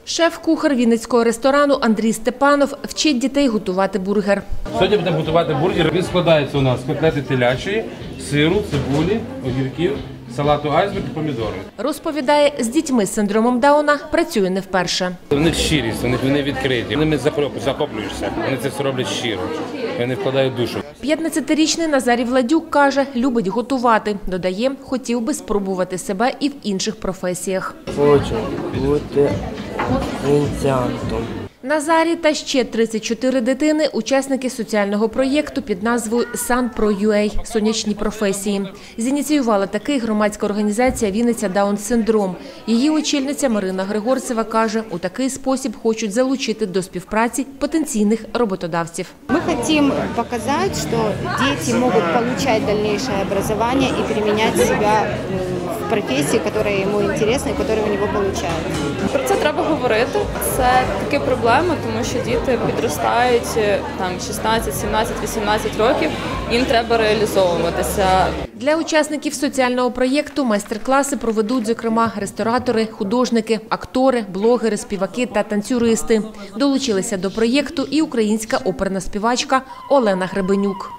Шеф-кухар вінницького ресторану Андрій Степанов вчить дітей готувати бургер. Сьогодні будемо готувати бургер. Він складається у нас з котлети телячої, сиру, цибулі, огірків, салату айсберг і помідори. Розповідає, з дітьми з синдромом Дауна працює не вперше. У них щирість, вони відкриті, вони захоплюються, вони це все роблять щиро, вони вкладають душу. 15-річний Назарій Владюк каже, любить готувати. Додає, хотів би спробувати себе і в інших професіях. Хочу бути офіціантом. Назарій та ще 34 дитини – учасники соціального проєкту під назвою «Sun.Pro.ua» – «Сонячні професії». Зініціювала такий громадська організація «Вінниця Даун-синдром». Її очільниця Марина Григорцева каже, у такий спосіб хочуть залучити до співпраці потенційних роботодавців. Мы хотим показать, что дети могут получать дальнейшее образование и применять себя в профессии, которая ему интересна и которая у него получается. Про це треба говорити. Це таки проблема, тому що діти підростають там 16, 17, 18 років, їм треба реалізовуватися. Для учасників соціального проєкту майстер-класи проведуть, зокрема, ресторатори, художники, актори, блогери, співаки та танцюристи. Долучилися до проєкту і українська оперна співачка Олена Гребенюк.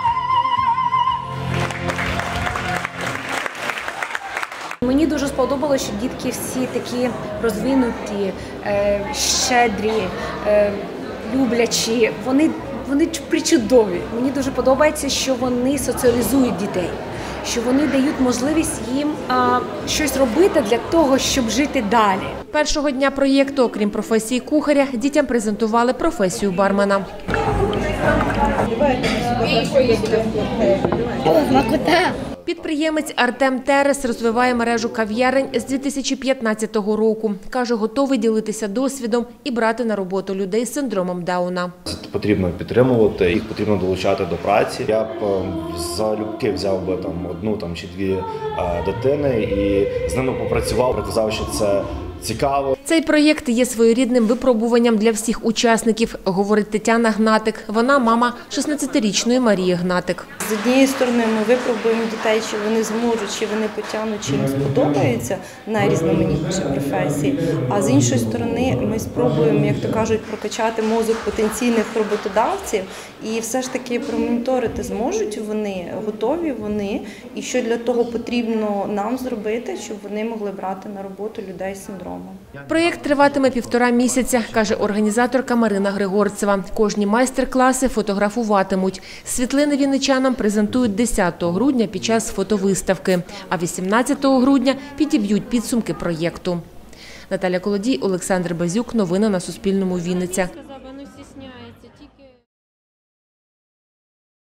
Мені дуже сподобалося, що дітки всі такі розвинуті, щедрі, люблячі. Вони причудові. Мені дуже подобається, що вони соціалізують дітей, що вони дають можливість їм щось робити для того, щоб жити далі. Першого дня проєкту, окрім професії кухаря, дітям презентували професію бармена. Підприємець Артем Терес розвиває мережу кав'ярень з 2015 року. Каже, готовий ділитися досвідом і брати на роботу людей з синдромом Дауна. Потрібно підтримувати, їх потрібно долучати до праці. Я б залюбки взяв би одну чи дві дитини і з ними попрацював, показав, що це цікаво. Цей проєкт є своєрідним випробуванням для всіх учасників, говорить Тетяна Гнатик. Вона мама 16-річної Марії Гнатик. З однієї сторони ми випробуємо дітей, чи вони зможуть, чи вони потягнуть, чи їм сподобається найрізноманітніші професії. А з іншої сторони ми спробуємо, як то кажуть, прокачати мозок потенційних роботодавців і все ж таки промоніторити, зможуть вони, готові вони, і що для того потрібно нам зробити, щоб вони могли брати на роботу людей з синдромом. Проєкт триватиме 1,5 місяця, каже організаторка Марина Григорцева. Кожні майстер-класи фотографуватимуть. Світлини вінничанам презентують 10 грудня під час фотовиставки, а 18 грудня підіб'ють підсумки проєкту. Наталя Колодій, Олександр Базюк. Новини на Суспільному. Вінниця.